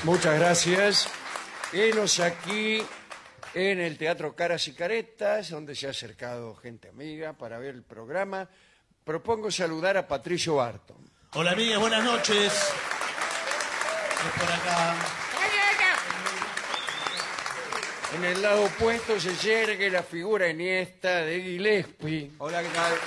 Muchas gracias. Enos aquí en el Teatro Caras y Caretas, donde se ha acercado gente amiga para ver el programa. Propongo saludar a Patricio Barton. Hola amigos, buenas noches. Es por acá. En el lado opuesto se yergue la figura iniesta de Gillespie. Hola, ¿qué tal?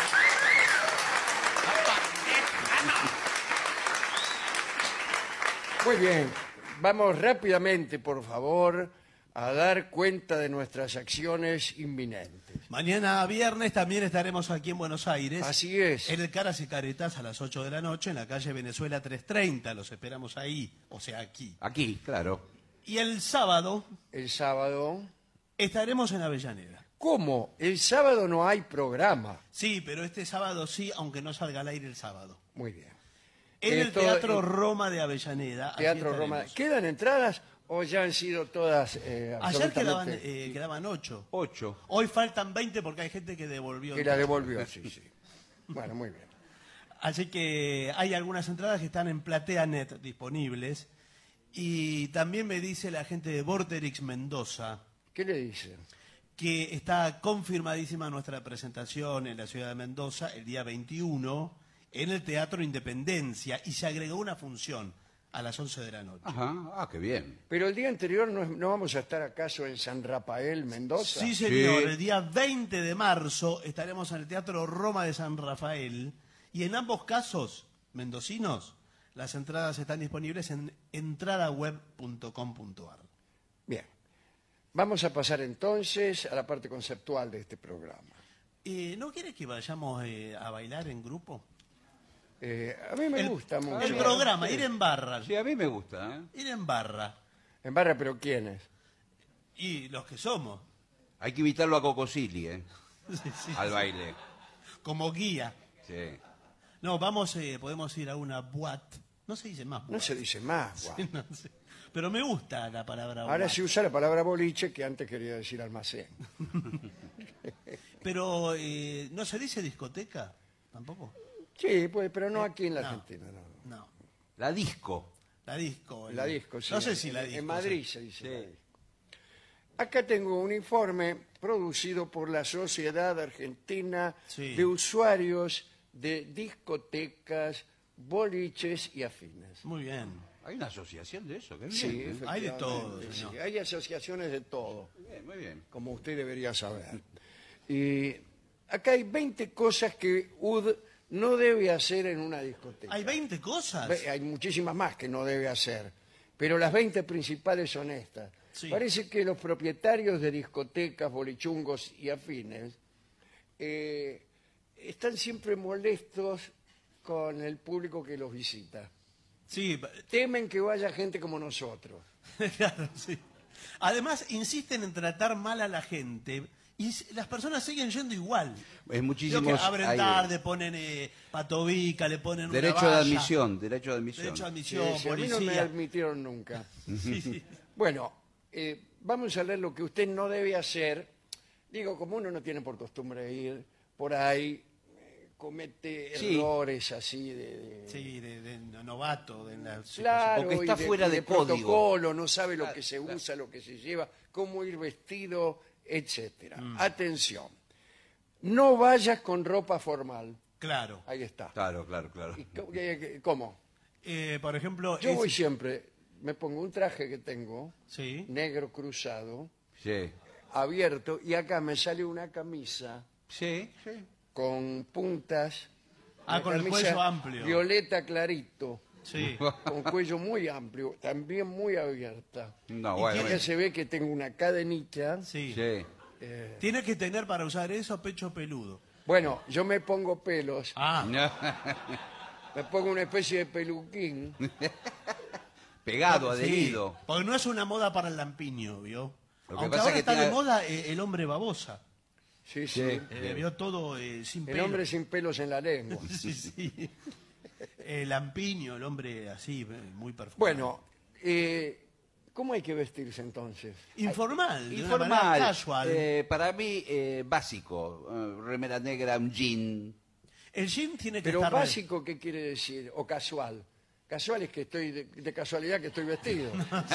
Muy bien, vamos rápidamente, por favor, a dar cuenta de nuestras acciones inminentes. Mañana viernes también estaremos aquí en Buenos Aires. Así es. En el Caras y Caretas a las 8 de la noche en la calle Venezuela 330. Los esperamos ahí, o sea, aquí. Aquí, claro. Y el sábado El sábado. estaremos en Avellaneda. ¿Cómo? El sábado no hay programa. Sí, pero este sábado sí, aunque no salga al aire el sábado. Muy bien. En el Todo- Teatro Roma de Avellaneda. allí Teatro Roma. estaremos. ¿Quedan entradas o ya han sido todas Ayer absolutamente quedaban 8. 8. Hoy faltan 20 porque hay gente que devolvió. que la devolvió? Sí, sí. Bueno, muy bien. Así que hay algunas entradas que están en PlateaNet disponibles. Y también me dice la gente de Vorterix Mendoza ¿Qué le dicen? que está confirmadísima nuestra presentación en la ciudad de Mendoza el día 21 en el Teatro Independencia y se agregó una función a las 11 de la noche. Ajá, qué bien. Pero el día anterior no vamos a estar acaso en San Rafael, Mendoza. Sí, señor. Sí. El día 20 de marzo estaremos en el Teatro Roma de San Rafael y en ambos casos, mendocinos, las entradas están disponibles en entradaweb.com.ar. Bien. Vamos a pasar entonces a la parte conceptual de este programa. ¿No quieres que vayamos a bailar en grupo? A mí me gusta mucho. El programa, Sí. ir en barra. Sí, a mí me gusta, ¿eh? Ir en barra. En barra, pero ¿quiénes? Y los que somos. Hay que invitarlo a Cocosili, ¿eh? Sí, sí, Al sí. baile. Como guía. Sí. No, podemos ir a una boate. No se dice más boate. No se dice más. guau. No sé. Pero me gusta la palabra Ahora boate. se usa la palabra boliche, que antes quería decir almacén. Pero ¿no se dice discoteca? ¿Tampoco? Sí, pues, pero no aquí en la no. Argentina. No. No. La disco. La disco. La disco, sí. No sé si la disco. En Madrid sí. se dice Sí. la disco. Acá tengo un informe producido por la Sociedad Argentina Sí. de Usuarios de Discotecas, Boliches y Afines. Muy bien. Hay una asociación de eso, qué bien. Sí, ¿eh? efectivamente, Hay de todo, sí. señor. Hay asociaciones de todo, Muy bien. como usted debería saber. Y acá hay 20 cosas que UD no debe hacer en una discoteca. ¿Hay 20 cosas? Hay muchísimas más que no debe hacer, pero las 20 principales son estas. Sí. Parece que los propietarios de discotecas, bolichungos y afines están siempre molestos con el público que los visita. Sí, Temen que vaya gente como nosotros. claro, sí. Además, insisten en tratar mal a la gente y las personas siguen yendo igual. Es Creo muchísimos. que abren hay- tarde, ponen patobica, le ponen una Derecho de valla. admisión, derecho de admisión. Derecho de Sí, admisión, sí, a mí no me policía. admitieron nunca. Sí, sí. Bueno, vamos a leer lo que usted no debe hacer. Digo, como uno no tiene por costumbre ir por ahí, comete Sí. errores así de Sí, de novato. De la claro, O que está y fuera y de código. protocolo, no sabe lo Claro, que se claro. usa, lo que se lleva, cómo ir vestido, etcétera. Mm. Atención, no vayas con ropa formal. Claro. Ahí está. Claro, claro, claro. ¿Y ¿Cómo? Por ejemplo, Yo voy siempre, me pongo un traje que tengo, Sí. negro cruzado, Sí. abierto, y acá me sale una camisa Sí, sí. con puntas. Ah, una con el camisa cuello amplio. Violeta clarito, Sí. con cuello muy amplio, también muy abierta. No, ¿Y bueno. Acá bueno. se ve que tengo una cadenita. Sí. Sí. Tiene que tener para usar eso pecho peludo. Bueno, yo me pongo pelos, Ah, me pongo una especie de peluquín. Pegado, sí. adherido. Porque no es una moda para el lampiño, ¿vio? Lo que Aunque pasa ahora es que está de tiene- moda el hombre babosa. Sí, sí. Sí. Vio todo sin El pelo. hombre sin pelos en la lengua. Sí, sí. El lampiño, el hombre así, muy perfumado. Bueno, ¿cómo hay que vestirse entonces? Informal, de una Informal. manera casual. Para mí, básico. Remera negra, un jean. El jean tiene que Pero estar... básico, ¿qué quiere decir? O casual. Casual es que estoy, de casualidad que estoy vestido.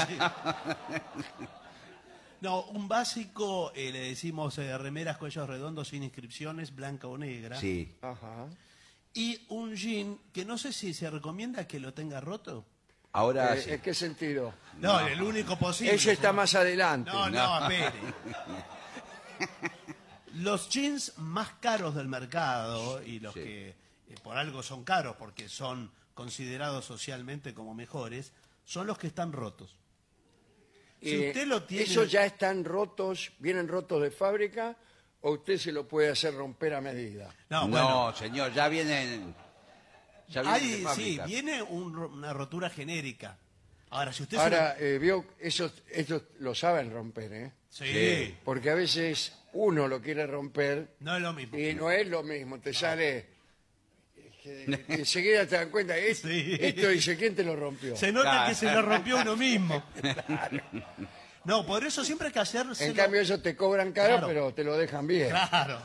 No, un básico, le decimos remeras cuellos redondos sin inscripciones, blanca o negra. Sí. Ajá. Y un jean que no sé si se recomienda que lo tenga roto. Ahora sí. ¿En qué sentido? No, el único posible. Ese está señor. más adelante. No, espere. Los jeans más caros del mercado y los Sí. que por algo son caros porque son considerados socialmente como mejores, son los que están rotos. Si usted lo tiene... ¿Esos ya están rotos, vienen rotos de fábrica o usted se lo puede hacer romper a medida? No, No, bueno, señor, ya vienen. Ya vienen de sí, fábrica. viene una rotura genérica. Ahora, si usted se Ahora, vio, esos lo saben romper, ¿eh? Sí, Sí. Porque a veces uno lo quiere romper no es lo mismo. y no es lo mismo, te sale... que enseguida te dan cuenta, esto dice, ¿quién te lo rompió? Se nota Claro. que se lo rompió uno mismo. No, por eso siempre hay que hacerse... En cambio ellos te cobran caro, Claro. pero te lo dejan bien. Claro.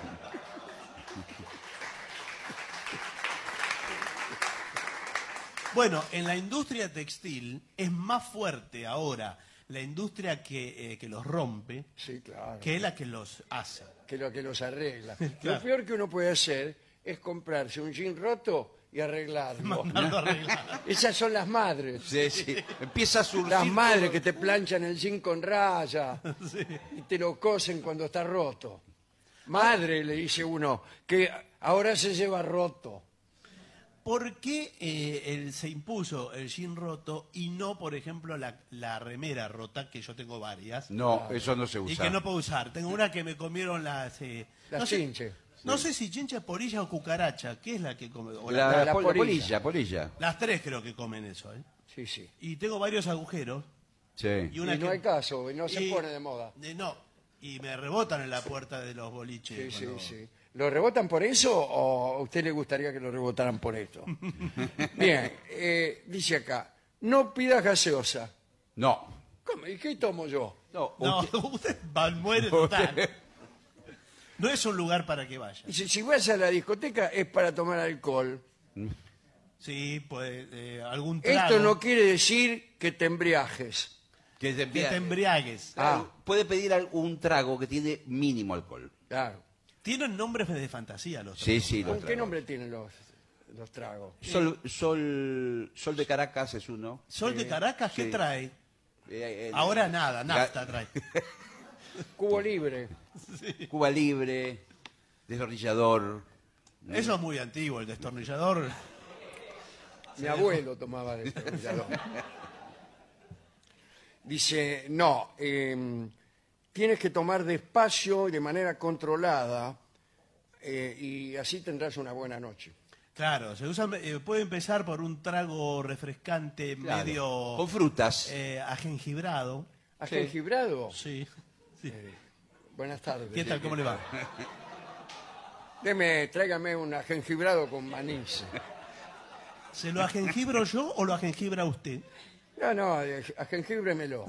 Bueno, en la industria textil es más fuerte ahora la industria que los rompe Sí, claro. que la que los hace. Que lo que los arregla. Claro. Lo peor que uno puede hacer es comprarse un jean roto y arreglarlo. Mandarlo a arreglar. Esas son las madres. Sí, sí. Empieza a surgir. Las madres todo. que te planchan el jean con raya y te lo cosen cuando está roto. Madre, le dice uno, que ahora se lleva roto. ¿Por qué se impuso el jean roto y no, por ejemplo, la remera rota, que yo tengo varias, No, eso no se usa. y que no puedo usar? Tengo una que me comieron las... Las no sé- chinches. No sé si chinche, polilla o cucaracha. ¿Qué es la que come? O La, la polilla, polilla. polilla. Las tres creo que comen eso, ¿eh? Sí, sí. Y tengo varios agujeros. Sí. Y una Y no que- hay caso, y no se y- pone de moda. No, y me rebotan en la puerta de los boliches. Sí, sí, cuando- sí. ¿Lo rebotan por eso o a usted le gustaría que lo rebotaran por esto? Bien, dice acá, no pidas gaseosa. No. ¿Cómo? ¿Y qué tomo yo? No, No, usted- usted muere total. No es un lugar para que vaya. Dice, si vas a la discoteca es para tomar alcohol. Sí, pues algún trago. Esto no quiere decir que te embriajes. que se Que te embriagues. Ah. Puede pedir un trago que tiene mínimo alcohol. Claro. Tienen nombres de fantasía los Sí, sí. los ¿Con qué tragos. nombre tienen los tragos? Sol de Caracas es uno. Sol de Caracas, ¿qué sí. trae? Eh, Ahora nada, nafta trae. Cubo libre. Cuba Libre, Destornillador. Eso es muy antiguo, el destornillador. Mi abuelo tomaba de destornillador. Dice, no, tienes que tomar despacio y de manera controlada y así tendrás una buena noche. Claro, se usa, puede empezar por un trago refrescante Claro. medio Con frutas. ajengibrado. ¿Ajengibrado? Sí. sí. Buenas tardes. ¿Qué tal? ¿Cómo le va? Tráigame un ajengibrado con manís. ¿Se lo ajengibro yo o lo ajengibra usted? No, ajengíbremelo.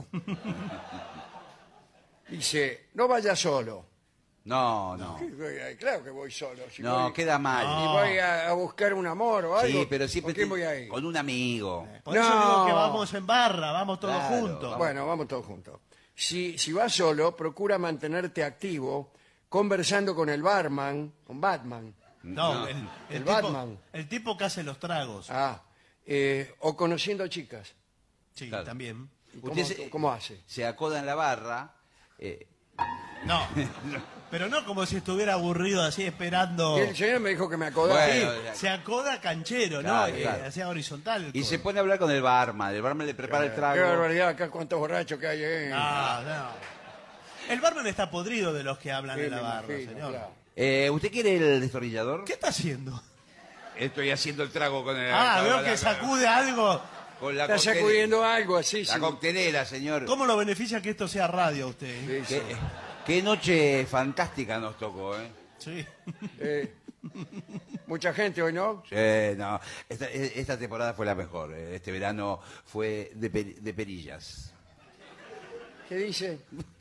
Dice, no vayas solo. No, no. Claro que voy solo. Si No, voy, queda mal. si voy a buscar un amor o algo, Sí, pero siempre ¿con quién voy a ir? con un amigo. Por eso No. digo que vamos en barra, vamos todos Claro, juntos. Bueno, vamos todos juntos. Si vas solo, procura mantenerte activo, conversando con el barman, con Batman, No, el El tipo, Batman. el tipo que hace los tragos. o conociendo chicas. Sí, Claro. también. ¿Cómo hace? Se acoda en la barra. No, pero no como si estuviera aburrido así esperando. Y el señor me dijo que me acordara. Bueno, Sí, se acoda canchero, Claro, ¿no? claro. Hacía horizontal. el Y codo. se pone a hablar con el barman. El barman le prepara el Qué trago. barbaridad, acá cuántos borrachos que hay. No. El barman está podrido de los que hablan Sí, en la me barra, imagino, señor. claro. ¿Usted quiere el destornillador? ¿Qué está haciendo? Estoy haciendo el trago con el. Veo que sacude algo. Con la Está coctelera. sacudiendo algo así. La sí. coctelera, señor. ¿Cómo lo beneficia que esto sea radio a usted? Sí, sí. Qué noche fantástica nos tocó, ¿eh? Sí. Mucha gente hoy, ¿no? Sí, no. Esta temporada fue la mejor. Este verano fue de perillas. ¿Qué dice?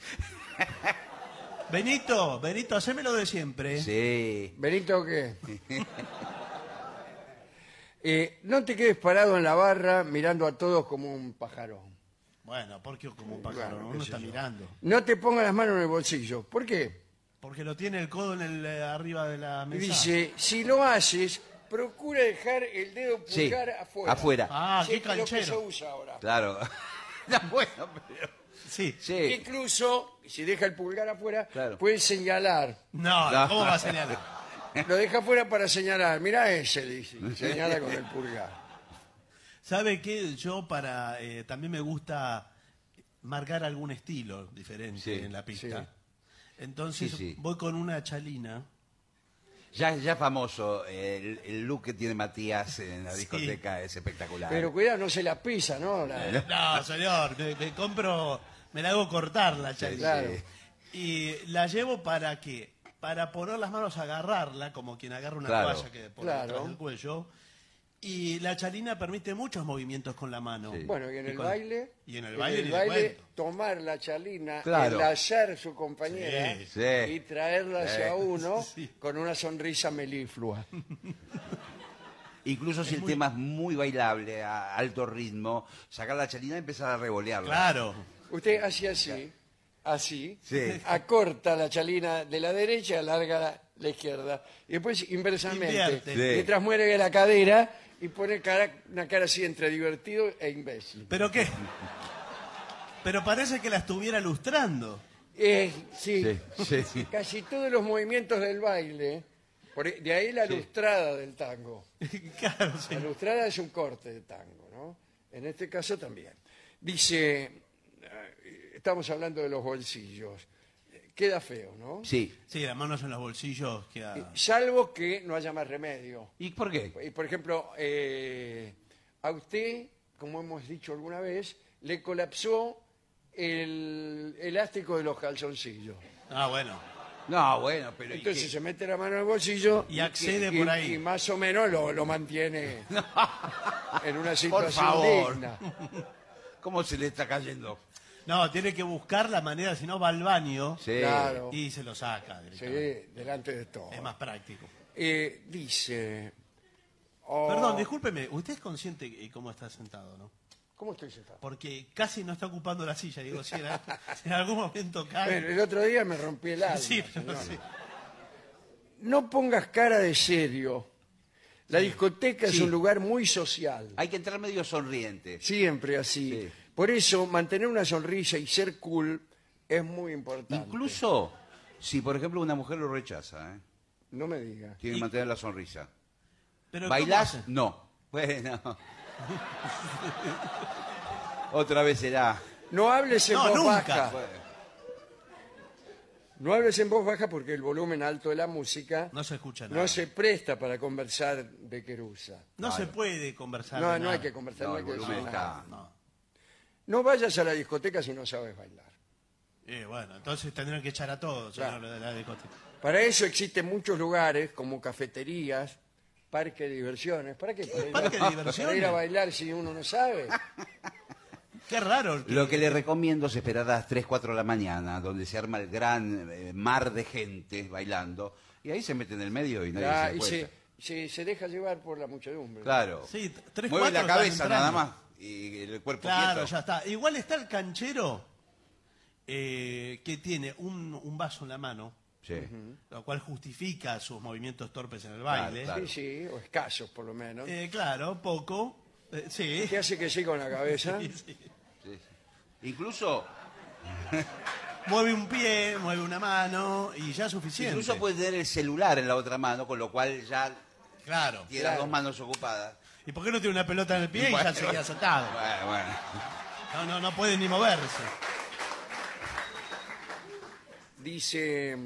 Benito, hacémelo de siempre. Sí. ¿Benito qué? No te quedes parado en la barra mirando a todos como un pajarón. Bueno, porque como un pájaro, Bueno, uno qué está sé yo. mirando. No te pongas las manos en el bolsillo. ¿Por qué? Porque lo tiene el codo en arriba de la Y mesa. dice, si lo haces, procura dejar el dedo Sí, pulgar afuera. afuera. Ah, Sí, qué es lo que se canchero. usa ahora. Claro. No, bueno, pero... Sí. Sí. Incluso, si deja el pulgar afuera, Claro. puede señalar. No, No. ¿cómo va a señalar? Lo deja afuera para señalar. Mirá ese, dice. Señala con el pulgar. ¿Sabe qué? Yo también me gusta marcar algún estilo diferente Sí, en la pista. sí. Entonces Sí, sí. voy con una chalina. Ya famoso, el look que tiene Matías en la Sí. discoteca es espectacular. Pero cuidado, no se la pisa, ¿no? No, señor, me compro, me la hago cortar la chalina. Claro. Y la llevo para qué? Para poner las manos a agarrarla, como quien agarra una Claro. toalla que pone Claro. detrás del cuello. Y la chalina permite muchos movimientos con la mano. Sí. Bueno, y en el con- baile. y en el baile ni le cuento. tomar la chalina, Claro. enlazar su compañera Sí, sí. y traerla hacia uno Sí. con una sonrisa meliflua. Incluso si el tema es muy bailable, a alto ritmo, sacar la chalina y empezar a revolearla. Claro. Usted hace así, así, Sí. acorta la chalina de la derecha, alarga la izquierda. Y después inversamente, Invierte. Sí. mientras muere la cadera y pone una cara así entre divertido e imbécil. ¿Pero qué? Pero parece que la estuviera lustrando. Sí, Sí, sí. casi todos los movimientos del baile, de ahí la lustrada del tango. Claro, sí. La lustrada es un corte de tango, ¿no? En este caso también. Dice, estamos hablando de los bolsillos. Queda feo, ¿no? Sí. Sí, las manos en los bolsillos queda... Salvo que no haya más remedio. ¿Y por qué? Y, por ejemplo, a usted, como hemos dicho alguna vez, le colapsó el elástico de los calzoncillos. Ah, bueno. No, bueno, pero... ¿y Entonces qué? se mete la mano en el bolsillo Y accede por ahí. y más o menos lo mantiene en una Por situación favor. digna. ¿Cómo se le está cayendo? No, tiene que buscar la manera, si no va al baño Sí. Claro. y se lo saca Sí, directamente. delante de todo. Es más práctico. Dice... oh, Perdón, discúlpeme, usted es consciente de cómo está sentado, ¿no? ¿Cómo estoy sentado? Porque casi no está ocupando la silla. Digo, si en algún momento cae... Bueno, el otro día me rompí el alma. Sí, pero señora. sí. No pongas cara de serio. La discoteca es Sí. un lugar muy social. Hay que entrar medio sonriente. Siempre así. Sí. Por eso, mantener una sonrisa y ser cool es muy importante. Incluso si, por ejemplo, una mujer lo rechaza, ¿eh? No me diga. Tiene que mantener la sonrisa. Pero ¿cómo ¿Bailás? hace? No. Bueno. Otra vez será. No hables en No, voz nunca. baja. Bueno. No hables en voz baja porque el volumen alto de la música No se escucha nada. no se presta para conversar de querusa. No Claro. se puede conversar. No, de no nada. hay que conversar, No, no hay el que decir volumen nada. está... No. No vayas a la discoteca si no sabes bailar. Bueno, entonces tendrán que echar a todos, Claro. señor, de la discoteca. Para eso existen muchos lugares como cafeterías, parques de diversiones. ¿Para qué? parque de diversiones? Para ir a bailar si uno no sabe. Qué raro. Lo que le recomiendo es esperar a las 3, 4 de la mañana, donde se arma el gran mar de gente bailando, y ahí se mete en el medio y nadie Ya, se da y cuenta. se deja llevar por la muchedumbre. Claro. Sí, 3, Mueve 4 la están cabeza entrando. nada más y el cuerpo Claro, quieto. ya está. Igual está el canchero que tiene un vaso en la mano, Sí. lo cual justifica sus movimientos torpes en el baile. Claro. Sí, sí, o escasos por lo menos. Claro, poco. Sí. ¿Qué hace que sí con la cabeza? Sí, sí. Sí. Incluso, Mueve un pie, mueve una mano y ya es suficiente. incluso puede tener el celular en la otra mano, con lo cual ya Claro. tiene Claro. las dos manos ocupadas. ¿Y por qué no tiene una pelota en el pie y ya se queda sentado? Bueno. No puede ni moverse. Dice,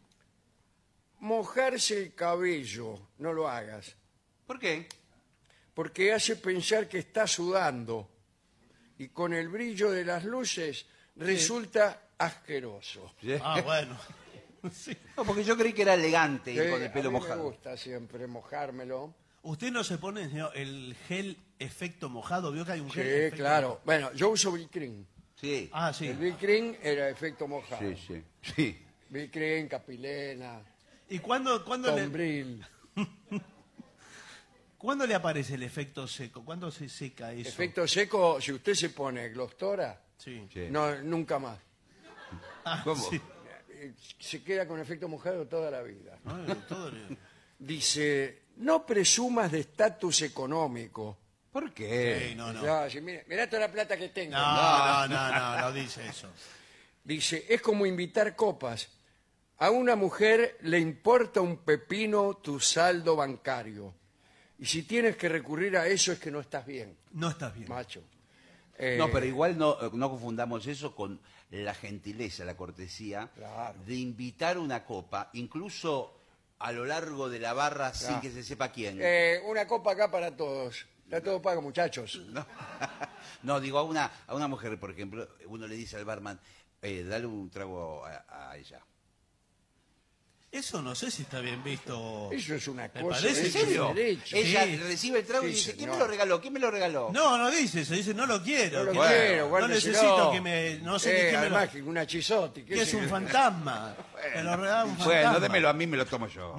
mojarse el cabello, no lo hagas, ¿Por qué? porque hace pensar que está sudando y con el brillo de las luces resulta asqueroso. ¿Sí? Ah, bueno. Sí. No, porque yo creí que era elegante ir con el A pelo mí me mojado. gusta siempre mojármelo. ¿Usted no se pone, señor, el gel efecto mojado? ¿Vio que hay un Sí, gel efecto claro. Bueno, yo uso Bill Cream. Sí. Ah, sí. El Bill Cream era efecto mojado. Sí, sí. Sí. Bill Cream, Capilena, ¿Y cuándo le, Tombril. ¿Cuándo le aparece el efecto seco? ¿Cuándo se seca eso? Efecto seco, si usted se pone Glostora, Sí. Sí. no, nunca más. Ah, ¿Cómo? sí. Se queda con efecto mojado toda la vida. Ay, todo le- Dice, no presumas de estatus económico. ¿Por qué? Sí, no, no. Ya, si mirá toda la plata que tengo. No dice eso. Dice, es como invitar copas. A una mujer le importa un pepino tu saldo bancario. Y si tienes que recurrir a eso es que no estás bien, No estás bien. macho. No, pero igual no confundamos eso con la gentileza, la cortesía Claro. de invitar una copa, incluso a lo largo de la barra sin Claro. que se sepa quién. Una copa acá para todos. Está todo pago, muchachos. No, digo a una mujer, por ejemplo, uno le dice al barman, dale un trago a ella. Eso no sé si está bien visto. Eso es una ¿Me cosa. parece? es ¿En serio? un derecho. Ella Sí. recibe el trago y Sí, dice, ¿quién señor. me lo regaló? ¿Quién me lo regaló? No dice eso, dice no lo quiero. No lo que- quiero, no guárdeselo. necesito que me. No sé ni quién me lo. Además, que una chisotti. Que es un fantasma. Me lo regala un fantasma. Bueno, démelo a mí, me lo tomo yo.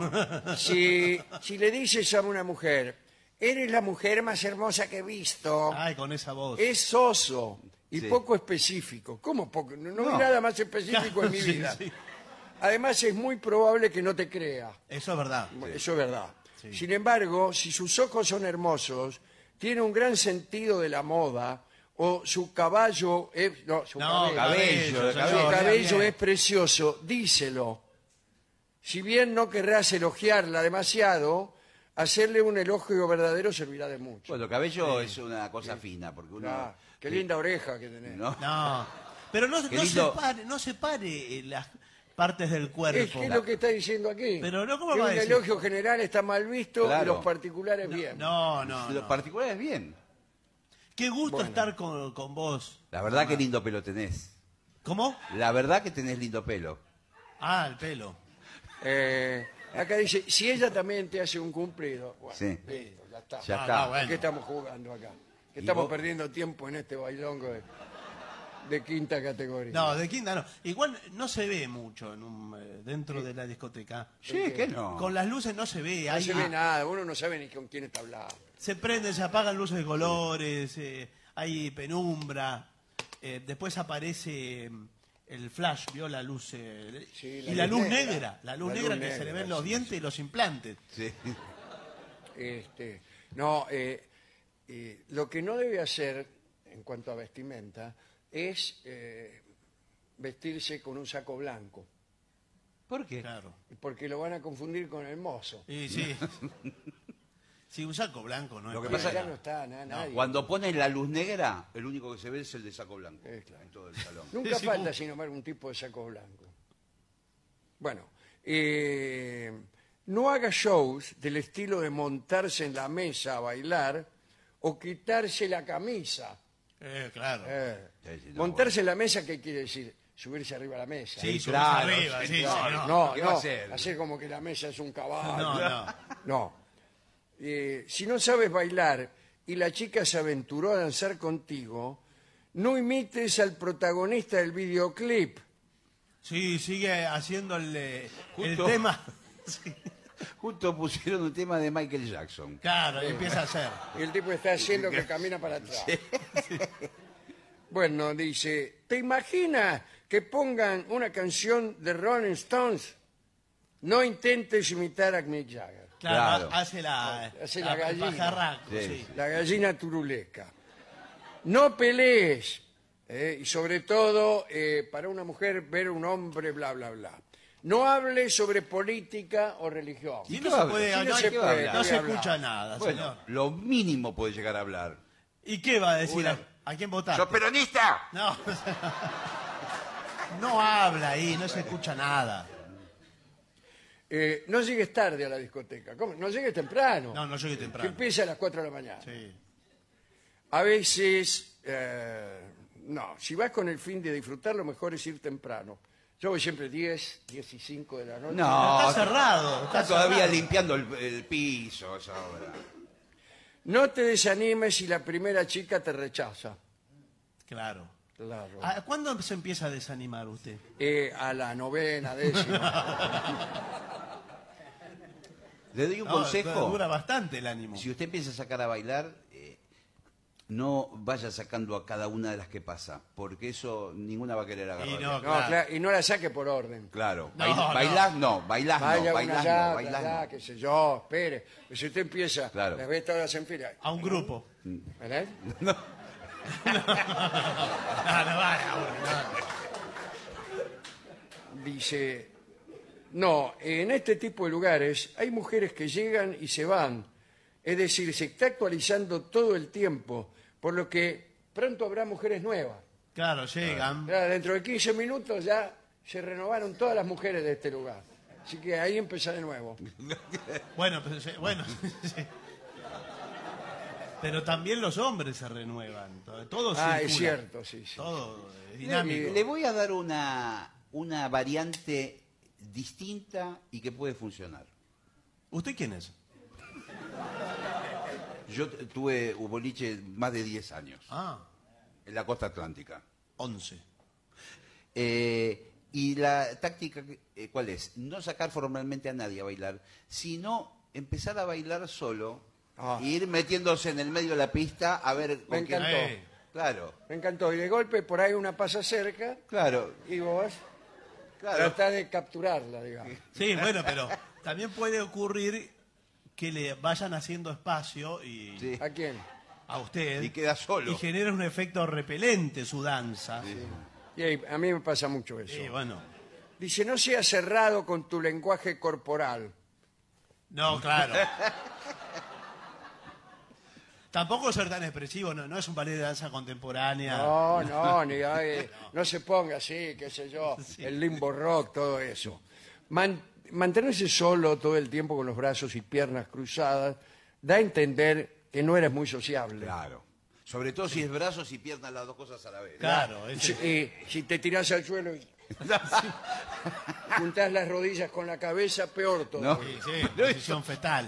Si le dices a una mujer, eres la mujer más hermosa que he visto, Ay, con esa voz. es soso y Sí. poco específico. ¿Cómo poco? No No. hay nada más específico en mi Sí, vida. sí. Además, es muy probable que no te crea. Eso es verdad. Eso es verdad. Sí. Sin embargo, si sus ojos son hermosos, tiene un gran sentido de la moda, o su caballo es... No, su No, cabello, su señor, cabello bien. es precioso, díselo. Si bien no querrás elogiarla demasiado, hacerle un elogio verdadero servirá de mucho. Bueno, cabello es una cosa fina, porque uno... Ah, qué linda oreja que tenés. ¿no? No. Pero Qué lindo. no separe las partes del cuerpo. Es que es lo que está diciendo aquí. Pero no, ¿cómo que va a un decir? elogio general está mal visto y Claro. los particulares bien. No. Los particulares bien. Qué gusto Bueno. estar con vos. La verdad que lindo pelo tenés. ¿Cómo? La verdad que tenés lindo pelo. Ah, el pelo. Acá dice, si ella también te hace un cumplido, bueno, Sí. listo, ya está. Ya está. bueno. ¿Qué estamos jugando acá? Que ¿Y estamos vos? perdiendo tiempo en este bailongo de quinta categoría. No, de quinta no. Igual no se ve mucho dentro de la discoteca. Sí, ¿qué no? Con las luces no se ve. No Hay- se ve nada, uno no sabe ni con quién está hablando. se prenden, se apagan luces de colores, hay penumbra. Después aparece el flash, vio la luz. Sí, y la luz negra. La luz La negra luz que se le negra, ven los sí, dientes y los implantes. Sí. No, lo que no debe hacer en cuanto a vestimenta es vestirse con un saco blanco, ¿Por qué? Claro. porque lo van a confundir con el mozo. Sí, sí. Sí, un saco blanco, ¿no? Lo que es pasa para- Acá no está nadie. Cuando pones la luz negra, el único que se ve es el de saco blanco. Claro. En todo el salón. Nunca Sí, falta, como- sin embargo, un tipo de saco blanco. Bueno, no haga shows del estilo de montarse en la mesa a bailar o quitarse la camisa. Claro. Sí, sí, no, Montarse en la mesa, ¿qué quiere decir? Subirse arriba de la mesa. Sí, subirse claro, arriba, sí, sí, claro. señor. No, ¿Qué va a no, hacer? hacer como que la mesa es un caballo. No, no. No. Si no sabes bailar y la chica se aventuró a danzar contigo, no imites al protagonista del videoclip. Sí, sigue haciendo el Justo. tema. Sí. Justo pusieron un tema de Michael Jackson. Claro, y empieza a hacer. Y el tipo está haciendo que camina para atrás. Bueno, dice, ¿te imaginas que pongan una canción de Rolling Stones? No intentes imitar a Mick Jagger. Claro, Claro. hace la, Hace la el gallina. pajarraco, Sí. sí. La gallina turuleca. No pelees. Y sobre todo, para una mujer, ver un hombre, bla, bla, bla. No hables sobre política o religión. Y ¿Y no qué se va a puede, hablar? no, Sí, no se puede, no no se voy a hablar. escucha nada, Bueno, señor. lo mínimo puede llegar a hablar. ¿Y qué va a decir? Una- ¿A quién votar? ¡Sos peronista! No. No habla ahí, no se escucha nada. No llegues tarde a la discoteca. ¿Cómo? No llegues temprano. No, no llegue Que temprano. empieza a las 4 de la mañana. Sí. A veces, no, si vas con el fin de disfrutar, lo mejor es ir temprano. Yo voy siempre 10, 10 y 5 de la noche. No, Está cerrado. está todavía cerrado. limpiando el piso a esa hora. No te desanimes si la primera chica te rechaza. Claro. Claro. ¿A ¿Cuándo se empieza a desanimar usted? A la novena, décima. Le doy un No, consejo. dura bastante el ánimo. Si usted empieza a sacar a bailar, no vaya sacando a cada una de las que pasa, porque eso ninguna va a querer agarrar. Y no, No, claro. claro, y no la saque por orden. Claro. No, Bailás no, bailás Vaya no, una bailás allá, no, otra bailás allá, no. qué sé yo, espere. Pero si usted empieza, Claro. las ve todas en fila. A un grupo. ¿Verdad? No, no vaya, Dice, no, en este tipo de lugares hay mujeres que llegan y se van. Es decir, se está actualizando todo el tiempo, por lo que pronto habrá mujeres nuevas. Claro, llegan. Claro, dentro de 15 minutos ya se renovaron todas las mujeres de este lugar. Así que ahí empieza de nuevo. Bueno, pero, bueno, sí. Pero también los hombres se renuevan. Todo Ah, circula. es cierto, sí, sí. Todo es dinámico. Le voy a dar una variante distinta y que puede funcionar. ¿Usted quién es? Yo tuve un boliche más de 10 años Ah, en la costa atlántica. 11. Y la táctica, ¿cuál es? No sacar formalmente a nadie a bailar, sino empezar a bailar solo Ah. e ir metiéndose en el medio de la pista a ver Me con quién. encantó. Claro, Me encantó. Y de golpe por ahí una pasa cerca claro, y vos claro. tratás de capturarla, digamos. Sí, bueno, pero también puede ocurrir que le vayan haciendo espacio y Sí. ¿A quién? a usted Y queda solo. y genera un efecto repelente su danza. Y ahí, a mí me pasa mucho eso. Sí, bueno. Dice, no seas cerrado con tu lenguaje corporal. No, claro. Tampoco ser tan expresivo, no es un ballet de danza contemporánea. No, no se ponga así, qué sé yo, el limbo rock, todo eso. Mantenerse solo todo el tiempo con los brazos y piernas cruzadas da a entender que no eres muy sociable. Claro. Sobre todo si es brazos y piernas, las dos cosas a la vez. Claro, Y si te tirás al suelo y juntás las rodillas con la cabeza, peor todo. Sí, sí, posición fetal.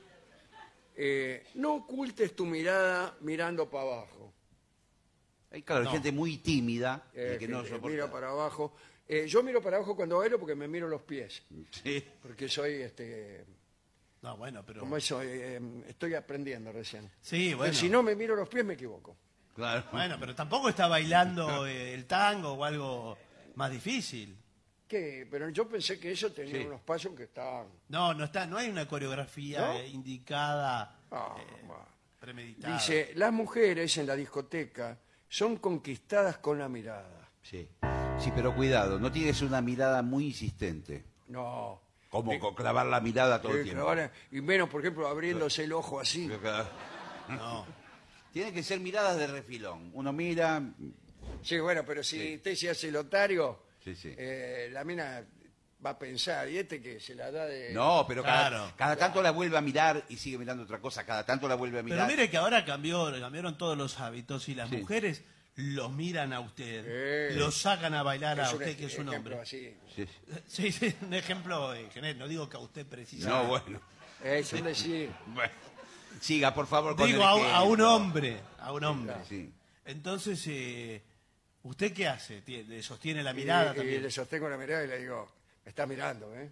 No ocultes tu mirada mirando para abajo. Hay, claro, No. gente muy tímida y que no Gente soporta. mira para abajo. Yo miro para abajo cuando bailo porque me miro los pies. Sí. Porque soy, No, bueno, pero... como eso, estoy aprendiendo recién. Sí, bueno. Si no me miro los pies me equivoco. Claro. Bueno, pero tampoco está bailando el tango o algo más difícil. ¿Qué? Pero yo pensé que eso tenía Sí. unos pasos que estaban... No hay una coreografía ¿No? indicada, Ah, bueno. premeditada. Dice, las mujeres en la discoteca son conquistadas con la mirada. Sí. Sí, pero cuidado, no tienes una mirada muy insistente. No. Como con clavar la mirada todo el tiempo. Ahora, y menos, por ejemplo, abriéndose el ojo así. No. Tienen que ser miradas de refilón. Uno mira. Sí, bueno, pero si Sí. usted se hace lotario, Sí, sí. la mina va a pensar, ¿y este que se la da de...? No, pero Claro. cada tanto la vuelve a mirar y sigue mirando otra cosa. Cada tanto la vuelve a Pero mirar. mire que ahora cambiaron todos los hábitos y las Sí. mujeres los miran a usted, Sí. los sacan a bailar a Es un usted, que es un ejemplo hombre. así. Sí. Sí, sí, un ejemplo genérico, no digo que a usted precisamente. No, bueno. Es un decir. Bueno. Siga, por favor, con Digo el a un ejemplo. hombre, a un hombre. Sí. Entonces, ¿usted qué hace? ¿Le sostiene la mirada y también? le sostengo la mirada y le digo, me está mirando, ¿eh?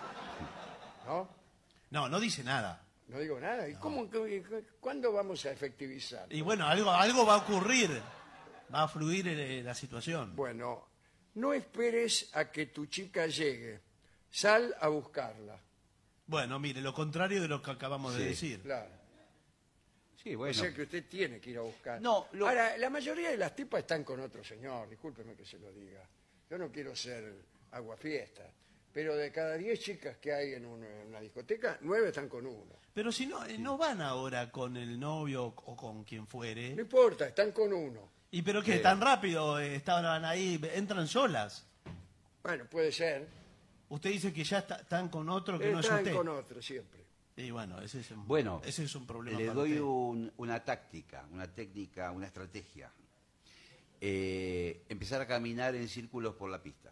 ¿No? No, no dice nada. No digo nada. ¿Y cuándo vamos a efectivizar? Y bueno, algo va a ocurrir, va a fluir la situación. Bueno, no esperes a que tu chica llegue. Sal a buscarla. Bueno, mire, lo contrario de lo que acabamos de Sí. decir. Claro. Sí, O bueno. sea que usted tiene que ir a buscar. No, Ahora, la mayoría de las tipas están con otro señor, discúlpeme que se lo diga. Yo no quiero ser aguafiesta, pero de cada 10 chicas que hay en una discoteca, 9 están con uno. Pero si no van ahora con el novio o con quien No fuere. importa, están con uno. ¿Y pero qué? ¿Tan rápido estaban ahí? ¿Entran solas? Bueno, puede ser. Usted dice que ya están con otro que no es Están usted. con otro siempre. Y bueno, ese es un problema. le para doy usted. una táctica, una técnica, una estrategia. Empezar a caminar en círculos por la pista.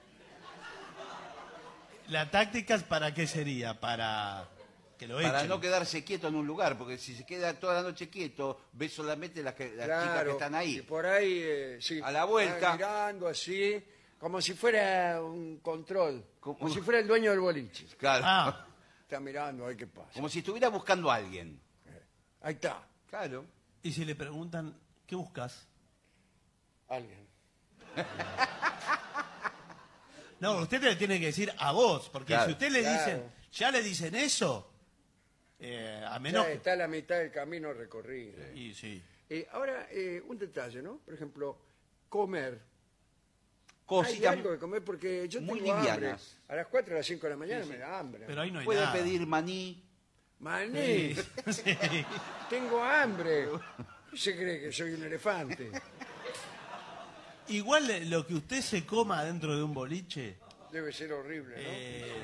¿La táctica para qué sería? Para que lo echen. Para no quedarse quieto en un lugar, porque si se queda toda la noche quieto, ve solamente las chicas que están Y ahí. por ahí, sí. A la vuelta. están mirando así, como si fuera un control. Como Como- si fuera el dueño del boliche. Claro. Ah, está mirando, a ver qué pasa. Como si estuviera buscando a alguien. Ahí está, Claro. Y si le preguntan, ¿qué buscas? alguien. No, usted le tiene que decir a vos, porque Claro. si usted le Claro. dicen, ya le dicen eso, a menos Ya que... está a la mitad del camino recorrido. Y sí. Ahora, un detalle, ¿no? Por ejemplo, comer. Hay Cositas algo de comer porque yo muy tengo hambre. livianas. A las 4 a las 5 de la mañana me da hambre. Pero ahí no hay Puede nada. pedir maní. Maní, Sí. tengo hambre. ¿Qué se cree que soy un elefante? Igual lo que usted se coma dentro de un boliche, Debe ser horrible, ¿no?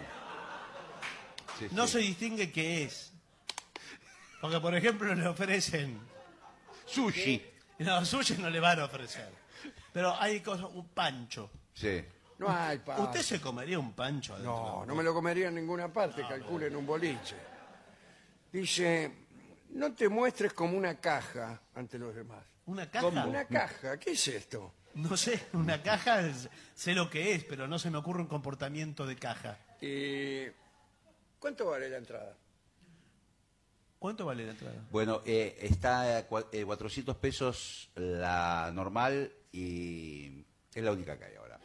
Sí, no sí. se distingue qué es. Porque, por ejemplo, le ofrecen... Sushi. No, sushi no le van a ofrecer. Pero hay cosas, un pancho. Sí. No hay pan. ¿Usted se comería un pancho adentro? No, no me lo comería en ninguna parte, calcule en un boliche. Dice, no te muestres como una caja ante los demás. ¿Una caja? Una caja, ¿qué es esto? No sé, una caja, sé lo que es, pero no se me ocurre un comportamiento de caja. ¿Cuánto vale la entrada? ¿Cuánto vale la entrada? Bueno, está 400 pesos la normal y es la única que hay ahora.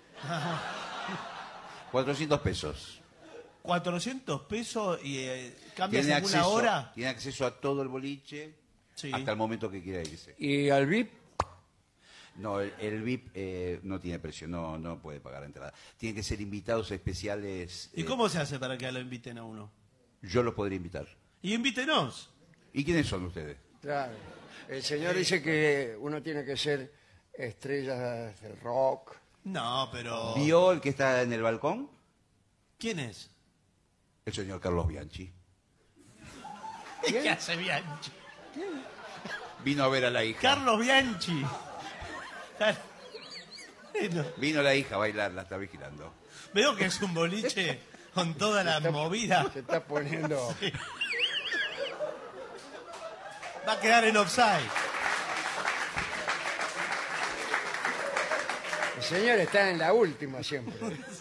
400 pesos. 400 pesos y cambia Tiene según la acceso, hora. tiene acceso a todo el boliche Sí. hasta el momento que quiera irse. ¿Y al VIP? No, el VIP no tiene precio, no puede pagar entrada. Tienen que ser invitados especiales. ¿Y cómo se hace para que lo inviten a uno? Yo los podría invitar. Y invítenos. ¿Y quiénes son ustedes? Claro. El señor dice que uno tiene que ser estrellas del rock. No, pero... ¿Vio el que está en el balcón? ¿Quién es? El señor Carlos Bianchi. ¿Qué hace Bianchi? Vino a ver a la hija. Carlos Bianchi. Bueno, Vino la hija a bailar, la está vigilando. veo que es un boliche con toda la movida. Se está poniendo... Va a quedar en offside. El señor está en la última siempre.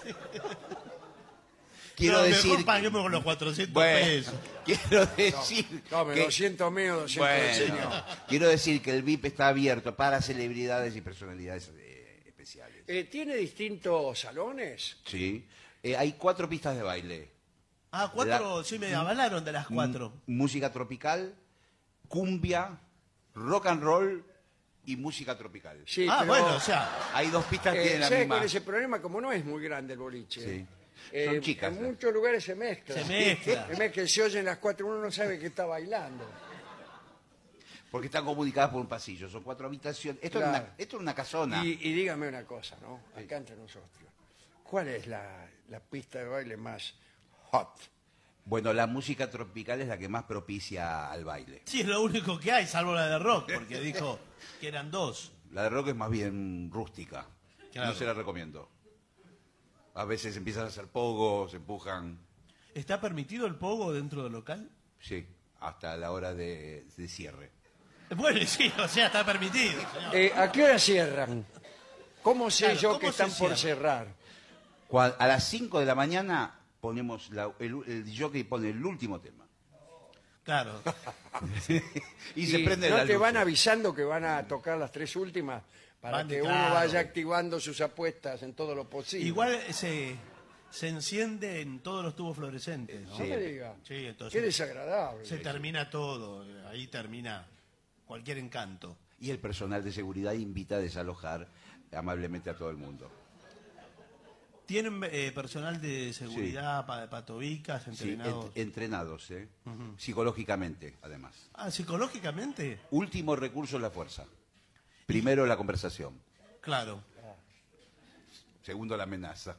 Quiero No, decir... mejor paguemos con los 400 Bueno, pesos. quiero decir... Tome, que- 200 míos, 200 del señor. Bueno, quiero decir que el VIP está abierto para celebridades y personalidades especiales. ¿Tiene distintos salones? Sí. Hay 4 pistas de baile. Ah, 4, sí me avalaron de las 4. Música tropical, cumbia, rock and roll y música tropical. Sí, Ah, pero, bueno, o sea, Hay 2 pistas que tienen la ¿sabe misma... cuál es el problema? Como no es muy grande el boliche. Sí. Son chicas. En muchos lugares se mezcla. Se mezcla. Se mezcla, se oyen las 4, uno no sabe que está bailando. Porque están comunicadas por un pasillo. Son 4 habitaciones. Esto, Claro. esto es una casona. Y dígame una cosa, ¿no? Acá entre nosotros. ¿Cuál es la pista de baile más hot? Bueno, la música tropical es la que más propicia al baile. sí, es lo único que hay, salvo la de rock, porque dijo que eran 2. La de rock es más bien rústica. Claro. No se la recomiendo. A veces empiezan a hacer pogos, se empujan. ¿Está permitido el pogo dentro del local? Sí, hasta la hora de cierre. Bueno, sí, o sea, está permitido. Señor. ¿A qué hora cierran? ¿Cómo sé Claro, yo ¿cómo que se están por cierra? cerrar? A las 5 de la mañana ponemos el jockey pone el último tema. Claro. Y se prende ¿No la te luz. van avisando que van a tocar las 3 últimas? Para Van, que uno claro. vaya activando sus apuestas en todo lo posible. Igual se enciende en todos los tubos fluorescentes, ¿no? No me diga. Sí, entonces- Qué desagradable. Se termina todo, ahí termina cualquier encanto. Y el personal de seguridad invita a desalojar amablemente a todo el mundo. ¿Tienen personal de seguridad, patobicas, Sí, entrenados? entrenados, psicológicamente, además. Ah, ¿psicológicamente? Último recurso es la fuerza. Primero la conversación. Claro. Segundo la amenaza.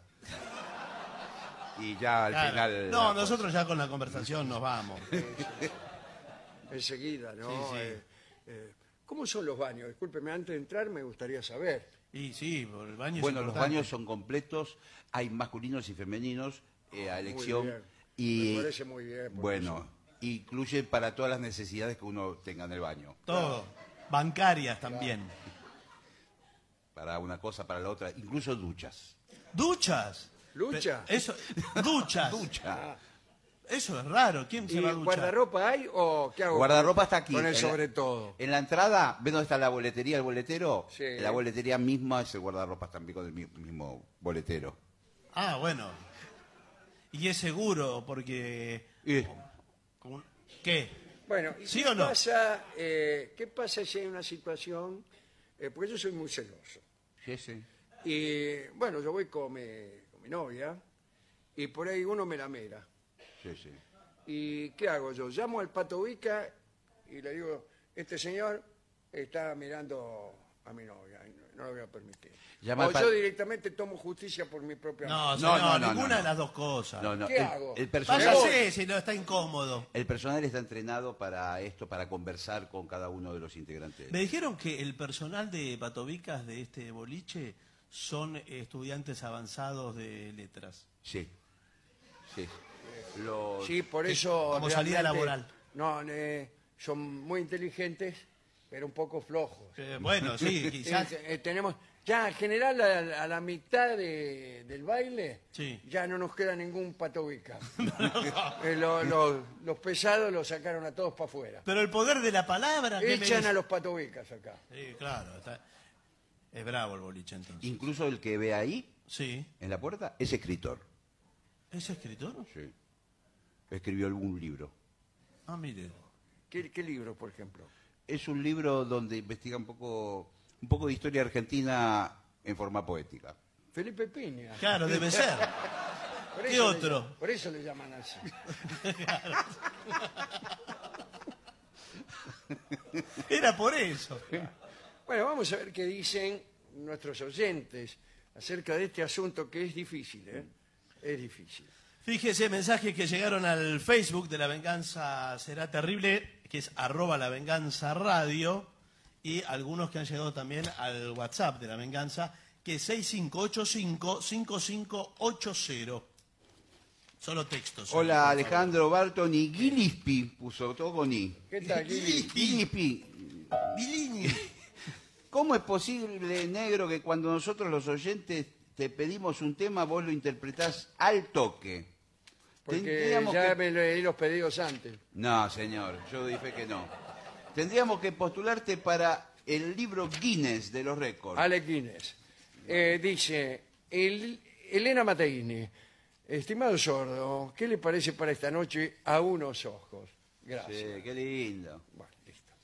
Y ya al Claro. final... No, la nosotros ya con la conversación nos vamos. Enseguida, ¿no? Sí, sí. ¿Cómo son los baños? Discúlpeme, antes de entrar me gustaría saber. Y sí, por el baño es Bueno, los importante. baños son completos, hay masculinos y femeninos a elección. bien. Y, Me parece muy bien, porque Bueno, incluye para todas las necesidades que uno tenga en el baño. Todo. Bancarias también. Para una cosa, para la otra, incluso duchas. ¿Duchas? ¿Lucha? Eso, duchas. Ducha. Eso es raro. ¿Quién ¿Y se va a duchar? guardarropa hay o qué hago? Guardarropa está aquí. Con el en sobre todo. En la entrada, ¿ves dónde está la boletería, el boletero? Sí. La boletería misma es el guardarropas también con el mismo boletero. Ah, bueno. Y es seguro, porque... Y- ¿Qué? Bueno, ¿y ¿Sí qué o no? pasa, qué pasa si hay una situación? Porque yo soy muy celoso. Sí, sí. Y bueno, yo voy con mi novia y por ahí uno me la mira. Sí, sí. ¿Y qué hago yo? Llamo al Pato Vica y le digo, este señor está mirando a mi novia, y no lo voy a permitir. Llama O al yo pa- directamente tomo justicia por mi propia No, mano. señor, no, no, ninguna no. de las dos cosas. No, no. ¿Qué hago? El personal, Váyase si no está incómodo. el personal está entrenado para esto, para conversar con cada uno de los integrantes. Me dijeron que el personal de Patovicas de este boliche son estudiantes avanzados de letras. Sí. Sí. Los- Sí, por eso... como salida realmente, laboral. No, son muy inteligentes, pero un poco flojos. Bueno, sí, quizás. Tenemos ya en general a la mitad del baile Sí. ya no nos queda ningún Pato Vica. Los pesados los sacaron a todos para afuera. Pero el poder de la palabra. ¿qué me Echan dice? a los Pato Vicas acá. Sí, claro. Es bravo el boliche entonces. Incluso el que ve ahí, Sí. en la puerta, es escritor. ¿Es escritor? Sí. Escribió algún libro. Ah, mire. ¿Qué libro, por ejemplo? Es un libro donde investiga un poco de historia argentina en forma poética. Felipe Piña. Claro, debe ser. Por ¿Qué eso otro? por eso le llaman así. Era por eso. Bueno, vamos a ver qué dicen nuestros oyentes acerca de este asunto que es difícil, ¿eh? Es difícil. Fíjese, mensajes que llegaron al Facebook de La Venganza Será Terrible, que es @lavenganzaradio, y algunos que han llegado también al WhatsApp de La Venganza, que es 6585-5580. Solo textos. Hola Alejandro Barton y Gillespie, puso todo con I. ¿Qué tal, Guili? Gillespie. Bilini. ¿Cómo es posible, negro, que cuando nosotros los oyentes te pedimos un tema, vos lo interpretás al toque? Porque Tendríamos ya que- me leí los pedidos antes. No, señor, yo dije que no. Tendríamos que postularte para el libro Guinness de los récords. Alex Guinness. Dice, Elena Mateini, estimado sordo, ¿qué le parece para esta noche A unos ojos? Gracias. Sí, qué lindo. Bueno, listo.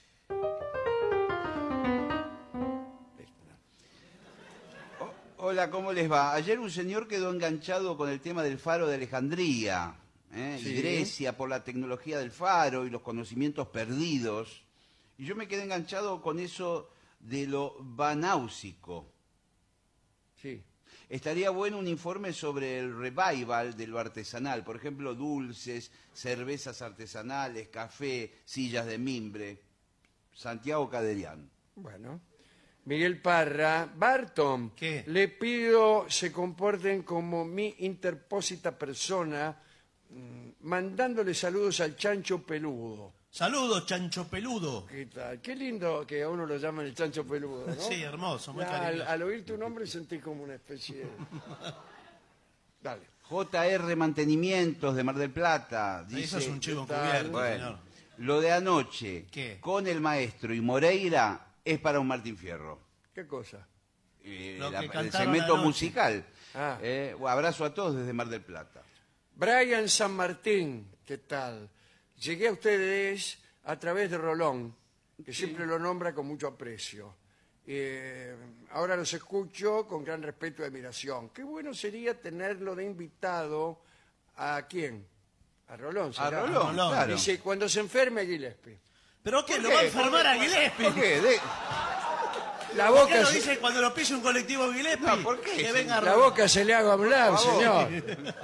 Listo. Hola, ¿cómo les va? Ayer un señor quedó enganchado con el tema del faro de Alejandría, Sí. y Grecia, por la tecnología del faro y los conocimientos perdidos. Y yo me quedé enganchado con eso de lo banáusico. Sí. Estaría bueno un informe sobre el revival de lo artesanal, por ejemplo, dulces, cervezas artesanales, café, sillas de mimbre. Santiago Caderian. Bueno. Miguel Parra, Barton, ¿Qué? le pido se comporten como mi interpósita persona, mandándole saludos al chancho peludo. Saludos, chancho peludo. ¿Qué tal? Qué lindo que a uno lo llaman el chancho peludo, ¿no? Sí, hermoso, muy Ya, cariñoso. al oír tu nombre sentí como una especie de... Dale. JR Mantenimientos de Mar del Plata. Dice, Eso es un chivo ¿qué tal? encubierto, bueno, señor. lo de anoche ¿Qué? con el maestro y Moreira es para un Martín Fierro. ¿Qué cosa? Lo que El cantaron segmento anoche. musical. Ah. Abrazo a todos desde Mar del Plata. Brian San Martín, ¿qué tal? Llegué a ustedes a través de Rolón, que siempre lo nombra con mucho aprecio. Ahora los escucho con gran respeto y admiración. Qué bueno sería tenerlo de invitado a quién. A Rolón. A ¿será? Rolón, Rolón. claro. Dice, cuando se enferme Gillespie. ¿Pero qué? ¿Por ¿Lo qué? va a enfermar a ¿Por Gillespie? qué? La ¿Por qué boca, no se, dice cuando lo pise un colectivo Gillespie? No, ¿por qué? Que venga la Rolón. boca se le haga hablar, Por favor. señor.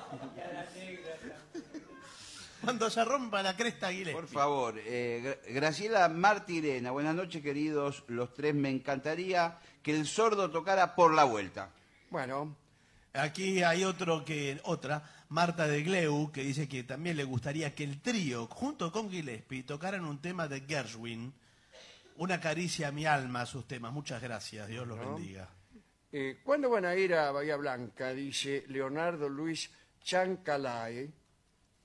Cuando se rompa la cresta Gillespie. Por favor, Graciela Martirena, buenas noches queridos los tres, me encantaría que el sordo tocara Por la Vuelta. Bueno, Aquí hay otra, Marta de Gleu, que dice que también le gustaría que el trío, junto con Gillespie, tocaran un tema de Gershwin, Una caricia a mi alma, sus temas. Muchas gracias, Dios los bendiga. ¿cuándo van a ir a Bahía Blanca? Dice Leonardo Luis Chancalay.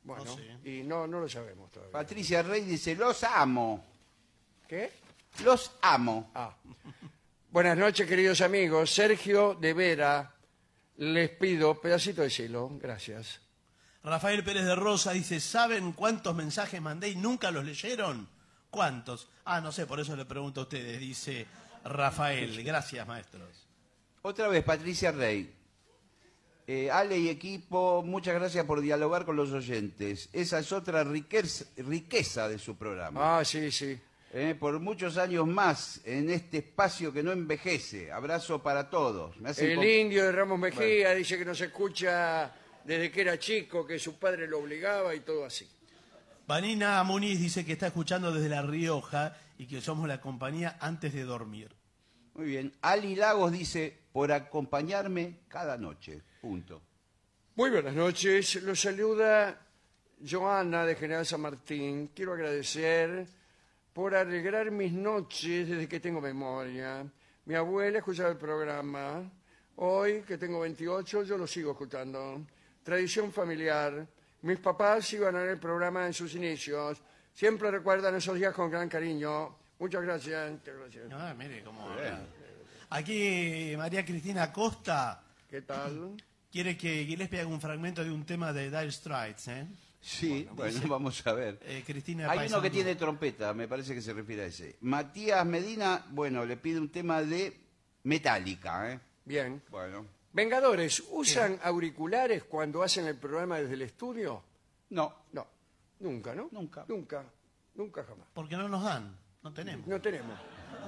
Bueno, No sé. y no lo sabemos todavía. Patricia Rey dice, los amo. ¿Qué? Los amo. Ah. Buenas noches, queridos amigos. Sergio de Vera, les pido pedacito de cielo. Gracias. Rafael Pérez de Rosa dice, ¿saben cuántos mensajes mandé y nunca los leyeron? ¿Cuántos? Ah, no sé, por eso le pregunto a ustedes, dice Rafael. Gracias, maestros. Otra vez, Patricia Rey. Ale y equipo, muchas gracias por dialogar con los oyentes. Esa es otra riqueza de su programa. Ah, sí, sí. Por muchos años más en este espacio que no envejece. Abrazo para todos. Me hacen El indio de Ramos Mejía dice que nos escucha desde que era chico, que su padre lo obligaba y todo así. Vanina Muniz dice que está escuchando desde La Rioja y que somos la compañía antes de dormir. Muy bien. Ali Lagos dice, por acompañarme cada noche. Punto. Muy buenas noches. Los saluda Joana de General San Martín. Quiero agradecer por alegrar mis noches desde que tengo memoria. Mi abuela escuchaba el programa. Hoy, que tengo 28, yo lo sigo escuchando. Tradición familiar. Mis papás iban a ver el programa en sus inicios. Siempre recuerdan esos días con gran cariño. Muchas gracias. Muchas gracias. Ah, mire cómo habla. Aquí María Cristina Costa ¿Qué tal? quiere que Gillespie haga un fragmento de un tema de Dire Straits, ¿eh? Sí, bueno, vamos a ver. Cristina Hay uno Paysandú. que tiene trompeta, me parece que se refiere a ese. Matías Medina, bueno, le pide un tema de Metallica, ¿eh? Bien. Bueno, Vengadores, ¿usan auriculares cuando hacen el programa desde el estudio? no, No, nunca, ¿no? Nunca. Nunca, nunca jamás. Porque no nos dan, no tenemos. No tenemos.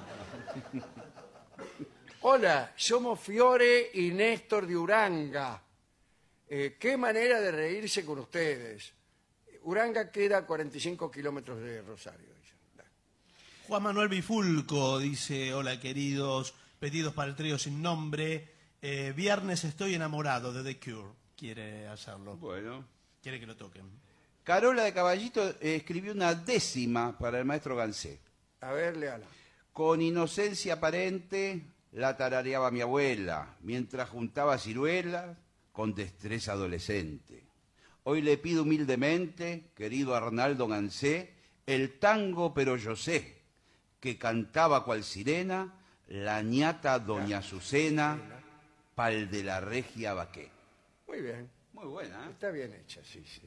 Hola, somos Fiore y Néstor de Uranga. Qué manera de reírse con ustedes. Uranga queda a 45 kilómetros de Rosario. Dicen. Juan Manuel Bifulco dice, hola queridos, pedidos para el trío sin nombre. Viernes estoy enamorado de The Cure. Quiere hacerlo. bueno. Quiere que lo toquen. Carola de Caballito escribió una décima para el maestro Gansé. A ver, léala. Con inocencia aparente la tarareaba mi abuela, mientras juntaba ciruelas con destreza adolescente. Hoy le pido humildemente, querido Arnaldo Gansé, el tango pero yo sé, que cantaba cual sirena la ñata doña Azucena, pal de la regia Baqué. Muy bien. Muy buena, ¿eh? Está bien hecha, sí, sí.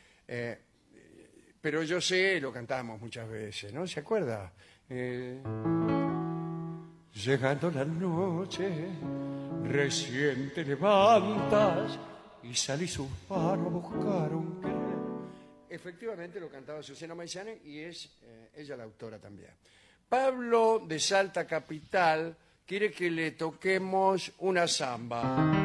Pero yo sé, lo cantamos muchas veces, ¿no? ¿Se acuerda? Llegando la noche, recién te levantas y salís un faro a buscar un querer. Efectivamente lo cantaba Azucena Maizana y es ella la autora también. Pablo de Salta Capital quiere que le toquemos una samba.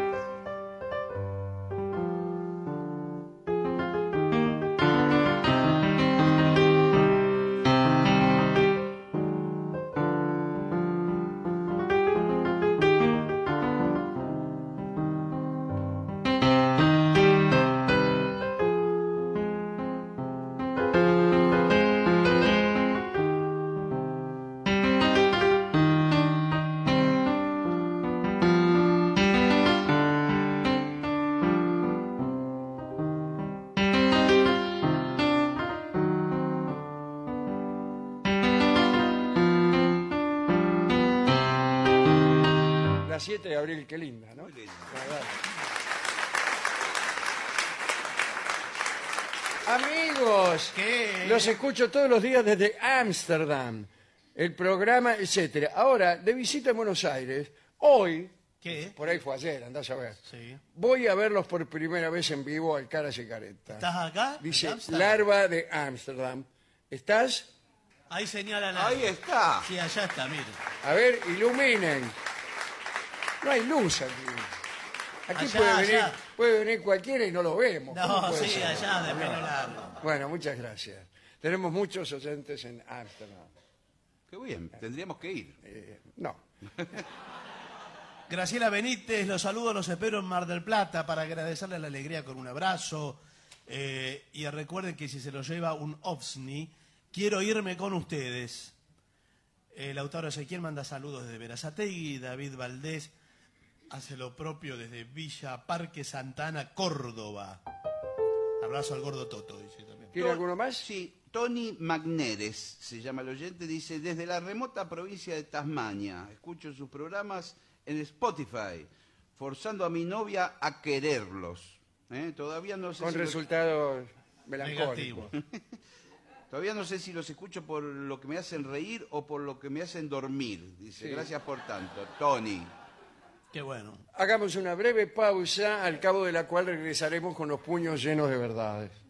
La 7 de abril, qué linda, ¿no? Muy linda. Amigos, ¿Qué? los escucho todos los días desde Ámsterdam, el programa, etcétera. Ahora, de visita en Buenos Aires, hoy, ¿Qué? por ahí fue ayer, andás a ver, Sí. voy a verlos por primera vez en vivo al Caras y Caretas. ¿Estás acá? Dice ¿En Amsterdam? Larva de Ámsterdam. ¿Estás? Ahí señalan Ahí está. Sí, allá está, mire. A ver, iluminen. No hay luz aquí. Aquí Allá, allá. puede venir cualquiera y no lo vemos. ¿Cómo No, puede sí, ser? allá, de pelo largo. Bueno, muchas gracias. Tenemos muchos oyentes en Ámsterdam. Qué bien, tendríamos que ir. No. Graciela Benítez, los saludo, los espero en Mar del Plata para agradecerle la alegría con un abrazo. Y recuerden que si se lo lleva un OVSNI, quiero irme con ustedes. Lautaro Ezequiel manda saludos desde Berazategui, David Valdés hace lo propio desde Villa Parque Santana, Córdoba. abrazo al gordo Toto, dice también. ¿Tiene alguno más? Sí, Tony Magneres, se llama el oyente, dice, desde la remota provincia de Tasmania, escucho sus programas en Spotify, forzando a mi novia a quererlos. Todavía no sé Con si resultados melancólicos. Negativo. todavía no sé si los escucho por lo que me hacen reír o por lo que me hacen dormir. Dice, Sí. gracias por tanto, Tony. Qué bueno. Hagamos una breve pausa, al cabo de la cual regresaremos con los puños llenos de verdades.